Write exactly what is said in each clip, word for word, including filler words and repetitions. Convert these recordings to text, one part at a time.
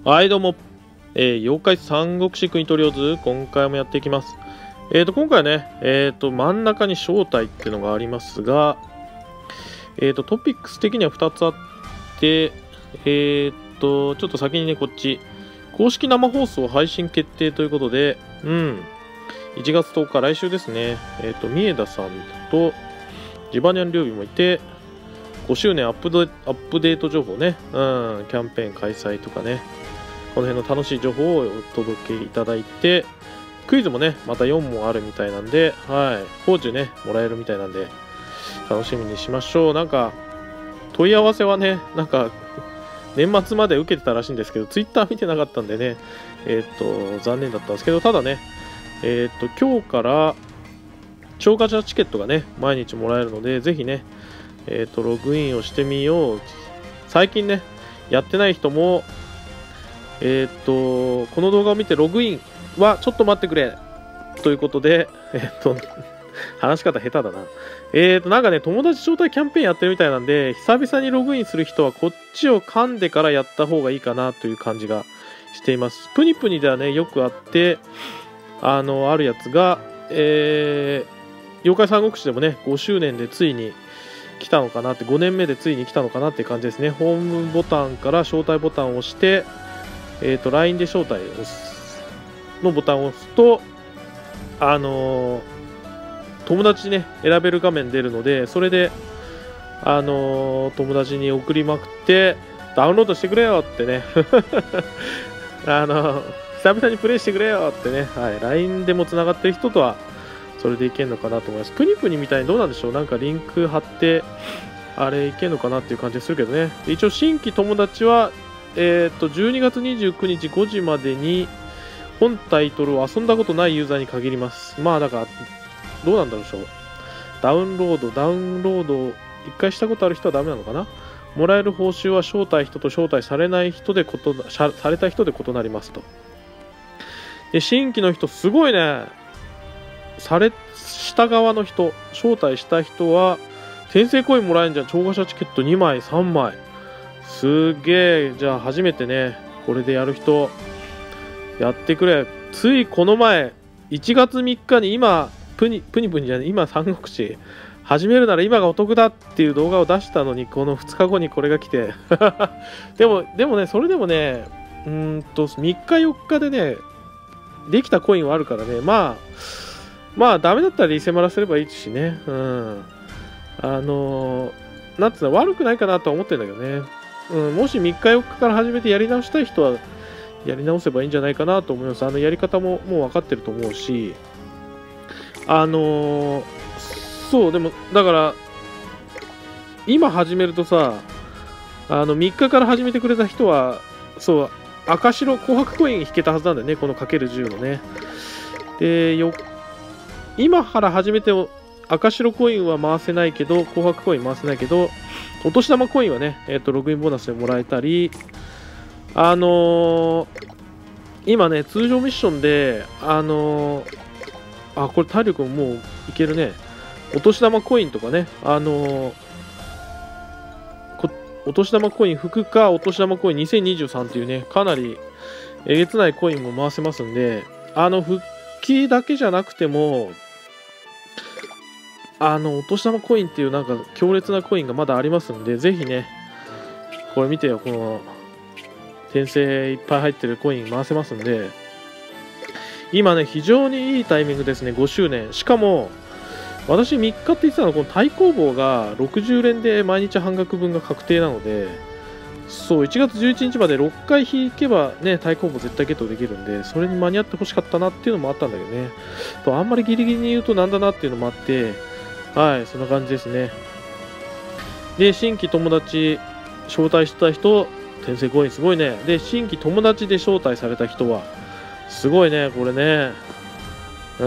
はいどうも、えー、妖怪三国志国取りず今回もやっていきます。えーと今回はね、えーと真ん中に正体っていうのがありますが、えーとトピックス的にはふたつあって、えーとちょっと先にねこっち公式生放送配信決定ということで、うんいちがつとおか来週ですね。えーと三枝さんとジバニャン料理もいて、ごしゅうねんアップデアップデート情報ね、うん、キャンペーン開催とかね、この辺の楽しい情報をお届けいただいて、クイズもね、またよん問あるみたいなんで、はい、報酬ね、もらえるみたいなんで、楽しみにしましょう。なんか、問い合わせはね、なんか、年末まで受けてたらしいんですけど、ツイッター見てなかったんでね、えー、っと、残念だったんですけど、ただね、えー、っと、今日から、超ガチャチケットがね、毎日もらえるので、ぜひね、えー、っと、ログインをしてみよう。最近ね、やってない人も、えー、っと、この動画を見てログインはちょっと待ってくれということで、えー、っと、話し方下手だな。えー、っと、なんかね、友達招待キャンペーンやってるみたいなんで、久々にログインする人はこっちを噛んでからやった方がいいかなという感じがしています。プニプニではね、よくあって、あの、あるやつが、えー、妖怪三国志でもね、ごしゅうねんでついに来たのかなって、ごねんめでついに来たのかなっていう感じですね。ホームボタンから招待ボタンを押して、えーと、ライン で招待のボタンを押すと、あのー、友達ね、選べる画面出るので、それで、あのー、友達に送りまくって、ダウンロードしてくれよってね、あのー、久々にプレイしてくれよってね、はい、ライン でもつながってる人とは、それでいけるのかなと思います。プニプニみたいにどうなんでしょう、なんかリンク貼って、あれいけるのかなっていう感じするけどね。一応、新規友達は、えー、とじゅうにがつにじゅうくにちごじまでに本タイトルを遊んだことないユーザーに限ります。まあだからどうなんだろう。ダウンロードダウンロードいっかいしたことある人はダメなのかな。もらえる報酬は招待人と招待されない人でことされた人で異なりますと。で新規の人すごいね。されした側の人招待した人は転生コインもらえるじゃん。超ガシャチケットにまいさんまいすげえ。じゃあ初めてねこれでやる人やってくれ。ついこの前いちがつみっかに今プニプニプニじゃない今三国志始めるなら今がお得だっていう動画を出したのに、このふつかごにこれが来てでもでもねそれでもねうーんとみっかよっかでねできたコインはあるからね、まあまあダメだったらリセマラすればいいしね。うんあのー、なんつうの悪くないかなとは思ってるんだけどね。うん、もしみっかよっかから始めてやり直したい人はやり直せばいいんじゃないかなと思います。あのやり方ももう分かってると思うし、あのー、そうでもだから今始めるとさ、あのみっかから始めてくれた人はそう赤白紅白コイン引けたはずなんだよね、この かけるじゅう のね。でよ今から始めて赤白コインは回せないけど紅白コイン回せないけどお年玉コインはね、えーと、ログインボーナスでもらえたり、あのー、今ね、通常ミッションで、あのー、あ、これ体力もういけるね。お年玉コインとかね、あのー、お年玉コイン服かお年玉コインにせんにじゅうさんっていうね、かなりえげつないコインも回せますんで、あの、復帰だけじゃなくても、あの、お年玉コインっていうなんか強烈なコインがまだありますんで、ぜひね、これ見てよ、この、転生いっぱい入ってるコイン回せますんで、今ね、非常にいいタイミングですね、ごしゅうねん。しかも、私みっかって言ってたのは、この対抗棒がろくじゅうれんで毎日半額分が確定なので、そう、いちがつじゅういちにちまでろっかい引けばね、対抗棒絶対ゲットできるんで、それに間に合ってほしかったなっていうのもあったんだけどね。とあんまりギリギリに言うとなんだなっていうのもあって、はい、そんな感じですね。で、新規友達招待した人、転生コインすごいね。で、新規友達で招待された人は、すごいね、これね。うん。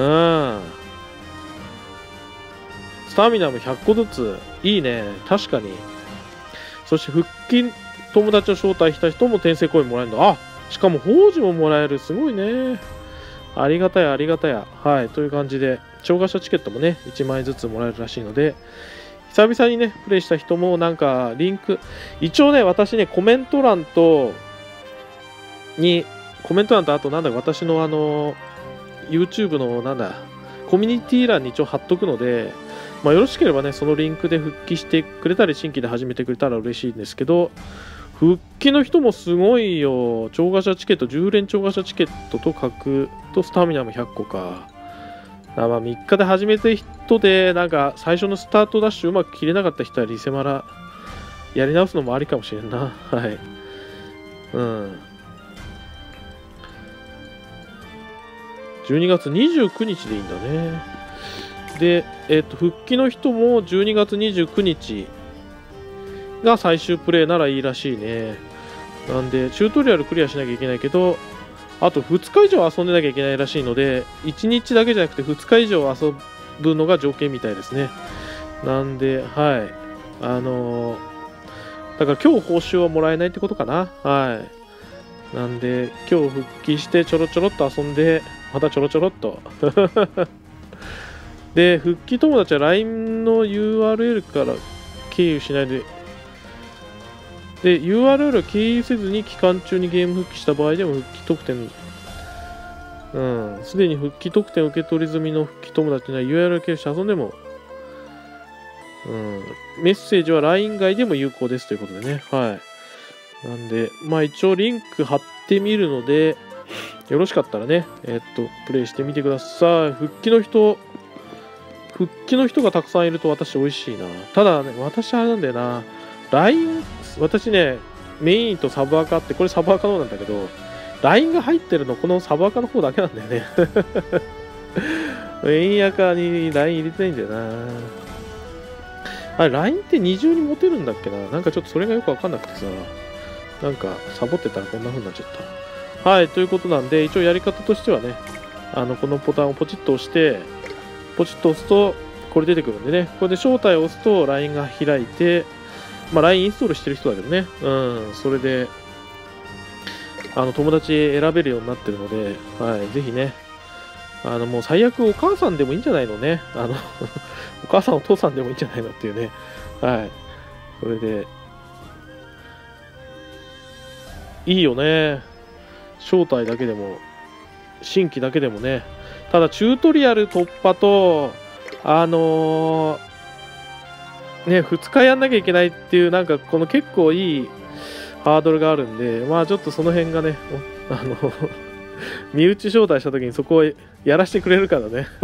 スタミナもひゃっこずつ。いいね。確かに。そして、復帰友達を招待した人も転生コインもらえるんだ。あ、しかも、宝珠ももらえる。すごいね。ありがたや、ありがたや。はい。という感じで、超ガシャチケットもね、いちまいずつもらえるらしいので、久々にね、プレイした人もなんかリンク、一応ね、私ね、コメント欄と、 にコメント欄と、あとなんだ私のあの YouTube のなんだコミュニティ欄に一応貼っとくので、まあ、よろしければねそのリンクで復帰してくれたり新規で始めてくれたら嬉しいんですけど、復帰の人もすごいよ。超過者チケット、じゅう連超過者チケットと角とスタミナもひゃっこか。あまあみっかで始めた人でなんか最初のスタートダッシュうまく切れなかった人はリセマラやり直すのもありかもしれんな。はい。うん。じゅうにがつにじゅうくにちでいいんだね。で、えっと、復帰の人もじゅうにがつにじゅうくにちが最終プレイならいいらしいね。なんで、チュートリアルクリアしなきゃいけないけど、あとふつか以上遊んでなきゃいけないらしいので、いちにちだけじゃなくてふつか以上遊ぶのが条件みたいですね。なんで、はい。あのー、だから今日報酬はもらえないってことかな。はい。なんで、今日復帰してちょろちょろっと遊んで、またちょろちょろっと。で、復帰友達は ライン の ユーアールエル から経由しないで、で、ユーアールエル を経由せずに期間中にゲーム復帰した場合でも復帰特典、うん、すでに復帰特典受け取り済みの復帰友達には ユーアールエル 経由して遊んでも、うん、メッセージは ライン 外でも有効ですということでね。はい。なんで、まあ一応リンク貼ってみるので、よろしかったらね、えー、っと、プレイしてみてください。復帰の人、復帰の人がたくさんいると私美味しいな。ただね、私あれなんだよな。ライン、私ね、メインとサブアカって、これサブアカの方なんだけど、ライン が入ってるの、このサブアカの方だけなんだよね。メインアカに ライン 入れてないんだよな。あれ、ライン って二重に持てるんだっけな。なんかちょっとそれがよくわかんなくてさ、なんかサボってたらこんな風になっちゃった。はい、ということなんで、一応やり方としてはね、あの、このボタンをポチッと押して、ポチッと押すと、これ出てくるんでね、これで招待を押すと ライン が開いて、まあ、ライン インストールしてる人だけどね、うん、それで、あの、友達選べるようになってるので、はい、ぜひね、あの、もう最悪お母さんでもいいんじゃないのね、あの、お母さんお父さんでもいいんじゃないのっていうね、はい、それで、いいよね、招待だけでも、新規だけでもね、ただ、チュートリアル突破と、あのー、ね、ふつかやんなきゃいけないっていう、なんか、この結構いいハードルがあるんで、まあ、ちょっとその辺がね、あの、身内招待した時にそこをやらせてくれるからね。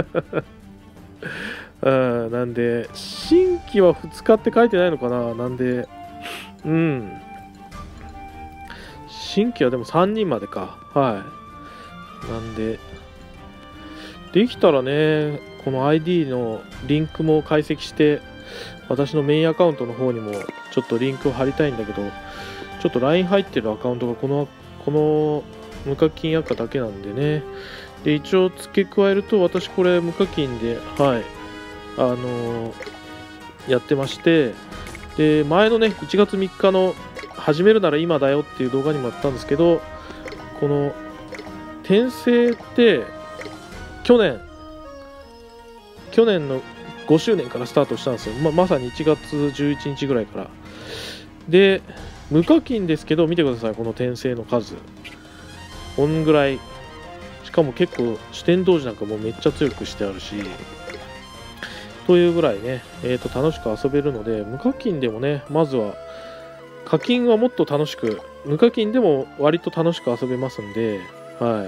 うん、なんで、新規はふつかって書いてないのかな。なんで、うん。新規はでもさんにんまでか。はい。なんで、できたらね、この アイディー のリンクも解析して、私のメインアカウントの方にもちょっとリンクを貼りたいんだけど、ちょっと ライン 入ってるアカウントがこの、この無課金赤だけなんでね。で、一応付け加えると、私これ無課金で、はい、あのー、やってまして、で、前のね、いちがつみっかの始めるなら今だよっていう動画にもあったんですけど、この転生って、去年、去年のごしゅうねんからスタートしたんですよ。ま、まさにいちがつじゅういちにちぐらいから。で、無課金ですけど、見てください、この転生の数。こんぐらい。しかも結構、四天童子なんかもめっちゃ強くしてあるし、というぐらいね、えーと、楽しく遊べるので、無課金でもね、まずは、課金はもっと楽しく、無課金でも割と楽しく遊べますんで、はい。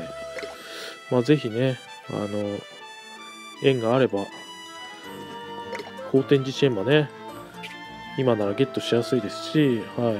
まあ、ぜひね、あの、縁があれば、後天寺チェンマね、今ならゲットしやすいですし、はい。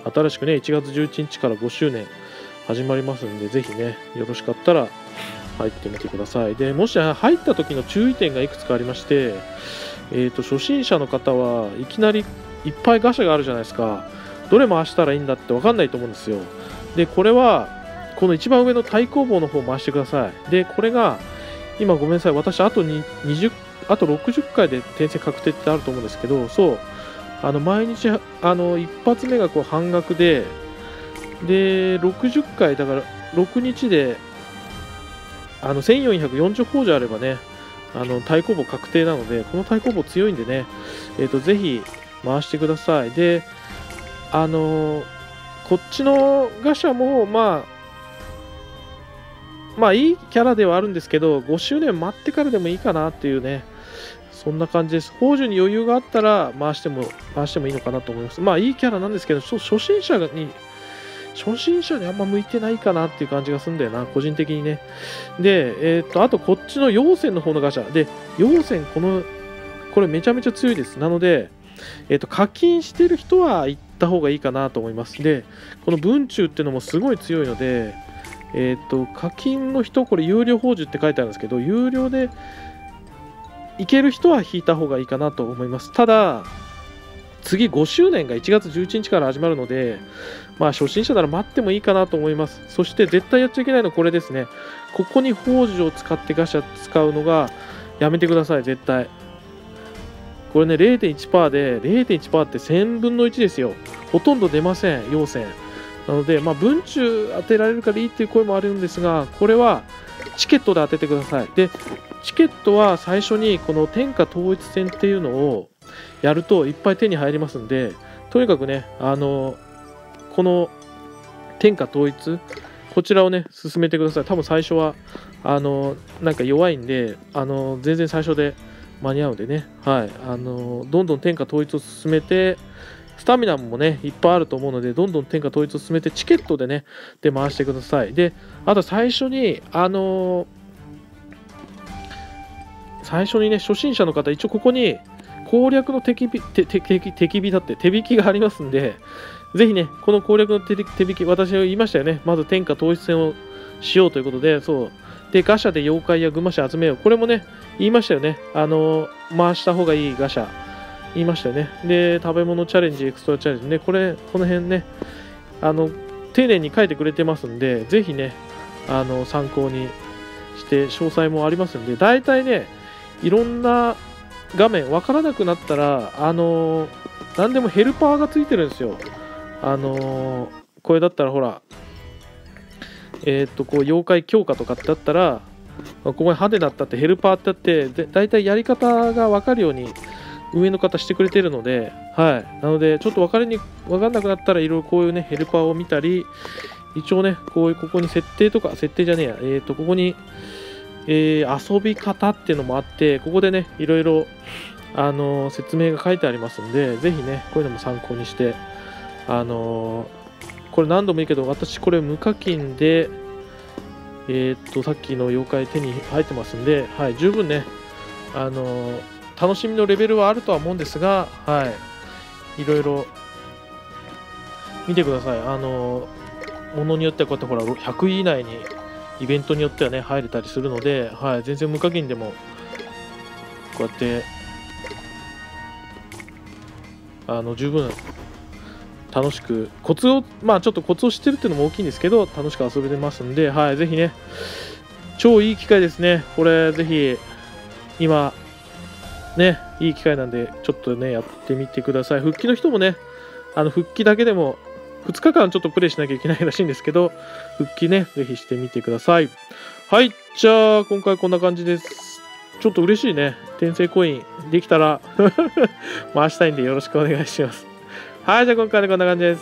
新しくね、いちがつじゅういちにちからごしゅうねん始まりますんで、ぜひね、よろしかったら入ってみてください。で、もし入った時の注意点がいくつかありまして、えっと、初心者の方はいきなりいっぱいガシャがあるじゃないですか。どれ回したらいいんだって分かんないと思うんですよ。で、これは、この一番上の対抗棒の方を回してください。で、これが、今ごめんなさい、私あとににじゅう、あとろくじゅっかいで転生確定ってあると思うんですけど、そう、あの毎日、あの一発目がこう半額で、で、ろくじゅっかい、だからろくにちで、あのせんよんひゃくよんじゅうほうじゃあればね、あの対抗棒確定なので、この対抗棒強いんでね、えーと、ぜひ回してください。で、あのー、 こっちのガシャもまあまあいいキャラではあるんですけど、ごしゅうねん待ってからでもいいかなっていうね、そんな感じです。宝珠に余裕があったら回しても回してもいいのかなと思います。まあいいキャラなんですけど、初心者に初心者にあんま向いてないかなっていう感じがするんだよな、個人的にね。で、えー、っとあとこっちの陽線の方のガシャで、陽線このこれめちゃめちゃ強いです。なので、えー、っと課金してる人は行った方がいいかなと思います。で、この文中っていうのもすごい強いので、えー、っと課金の人、これ有料宝珠って書いてあるんですけど、有料でいける人は引いた方がいいかなと思います。ただ、次ごしゅうねんがいちがつじゅういちにちから始まるので、まあ初心者なら待ってもいいかなと思います。そして絶対やっちゃいけないのはこれですね。ここに宝珠を使ってガシャ使うのがやめてください、絶対。これね、れいてんいちパーセント で、れいてんいちパーセント ってせんぶんのいちですよ。ほとんど出ません、陽線。なので、まあ文中当てられるからいいっていう声もあるんですが、これはチケットで当ててください。で、チケットは最初にこの天下統一戦っていうのをやるといっぱい手に入りますんで、とにかくね、あのこの天下統一、こちらをね進めてください。多分最初はあのなんか弱いんで、あの全然最初で間に合うんでね、はい、あのどんどん天下統一を進めて、スタミナもねいっぱいあると思うので、どんどん天下統一を進めてチケットでねで回してください。で、あと最初にあの最初にね初心者の方、一応ここに攻略の手引手手手手引だって手引きがありますんで、ぜひねこの攻略の手手引き、私は言いましたよね。まず天下統一戦をしようということで、そうでガシャで妖怪やグマシャ集めよう、これもね言いましたよね。あの回した方がいいガシャ言いましたよね。で食べ物チャレンジ、エクストラチャレンジね、これこの辺ねあの丁寧に書いてくれてますんで、ぜひねあの参考にして詳細もありますんで、大体ねいろんな画面わからなくなったら、あのー、何でもヘルパーがついてるんですよ。あのー、これだったらほら、えー、っとこう妖怪強化とかってあったら、ここに派手だったってヘルパーってあって、で大体やり方が分かるように上の方してくれてるので、はい、なのでちょっと分かりに分かんなくなったら、いろいろこういうねヘルパーを見たり、一応ねこういうここに設定とか設定じゃねえや、えー、っとここにえー、遊び方っていうのもあって、ここでねいろいろ、あのー、説明が書いてありますんで、ぜひねこういうのも参考にして、あのー、これ何度もいいけど、私これ無課金で、えー、っとさっきの妖怪手に入ってますんで、はい、十分ね、あのー、楽しみのレベルはあるとは思うんですが、はい、いろいろ見てください。あのものによってはこうやってほらひゃくい以内にイベントによってはね入れたりするので、はい、全然無課金でもこうやってあの十分楽しく、コツをまあちょっとコツを知ってるっていうのも大きいんですけど、楽しく遊べてますんで、はい、ぜひね超いい機会ですね。これぜひ今ねいい機会なんで、ちょっとねやってみてください。復帰の人もね、あの復帰だけでもふつかかんちょっとプレイしなきゃいけないらしいんですけど、復帰ねぜひしてみてください。はい、じゃあ今回こんな感じです。ちょっと嬉しいね、転生コインできたら回したいんでよろしくお願いします。はい、じゃあ今回はこんな感じです。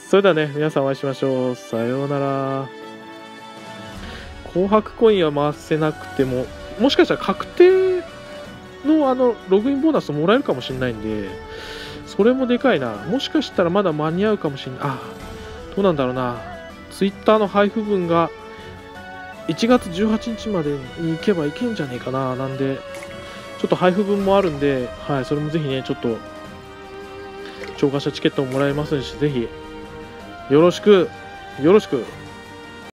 それではね皆さんお会いしましょう。さようなら。紅白コインは回せなくても、もしかしたら確定のあのログインボーナスもらえるかもしれないんで、それもでかいな。もしかしたらまだ間に合うかもしれない。あ、どうなんだろうな。ツイッターの配布分がいちがつじゅうはちにちまでに行けばいけんじゃねえかな。なんでちょっと配布分もあるんで、はい、それもぜひねちょっと超過者チケットももらえますし、ぜひよろしくよろしく